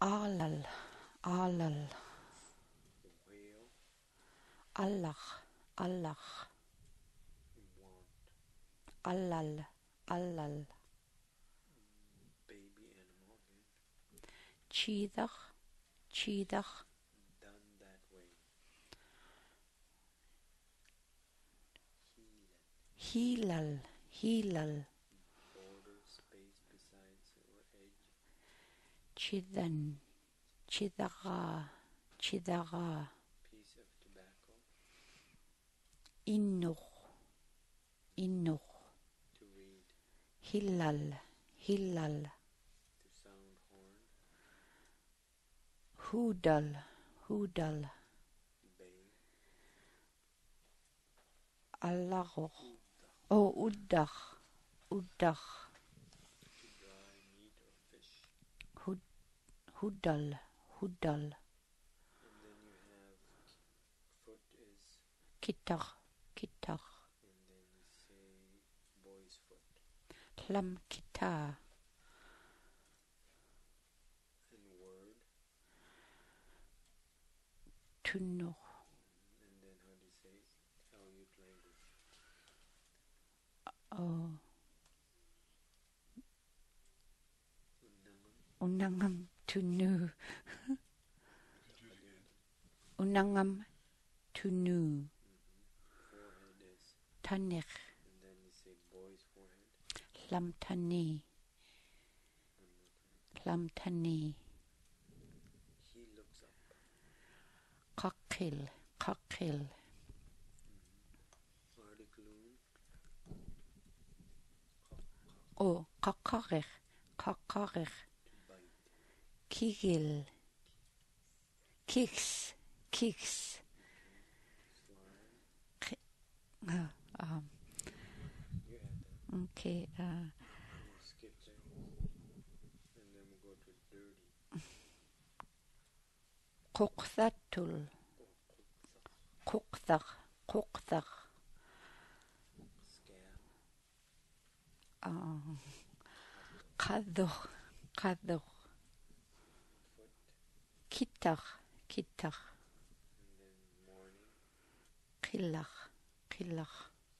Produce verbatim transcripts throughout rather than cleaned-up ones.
Alal, alal, the whale, Allah, Allah, want, alal, alal, baby animal again, cheetah, cheetah, done that way, healing, hilal, hilal, border space besides or edge, chidan, chidara, chidara, piece of tobacco, innuh, innuh, to read, hilal, hilal, to sound horn, hudal, hudal, bay, allahu, udda, oh, uddah, uddah, to dry meat or fish, hud, hudal, hudal, and then you have foot is, kitar, kitar, and then you say boy's foot, lam kitar, and word, tunnuh, and then how do you say it? Aleut language, oh, unnangam, unangam, tunu, again, unangam, tunu, forehead is, tanikh, and then you say boy's forehead, lam tani, one more time, lam tani, he looks up, qaqil, qaqil, articloon, oh, qaqarikh, qaqarikh, to bite, kigil, kiks, kiks, slime, uh, um, you add that, okay, uh, we'll skip it, and then we'll go to dirty, quqthatul, or quqthaq, quqthaq, scab, uh, qadduh, qadduh, foot, kitar, kitar, and then morning, qillakh, qillakh,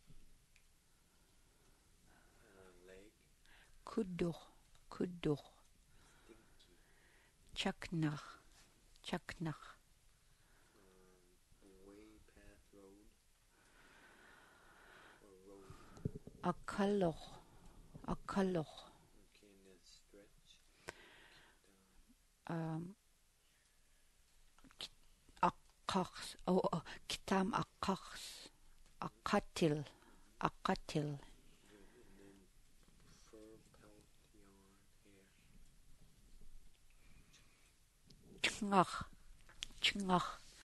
uh, leg, kudduh, kudduh, stinky, chaknakh, chaknakh, um, way path road, or road, akalloh, akalloh, okay, and then stretch, um, aqaqs, oh, oh, kitam aqaqs, aqatil, aqatil, good, and then fur, pelt, yarn, hair, chngakh, chngakh,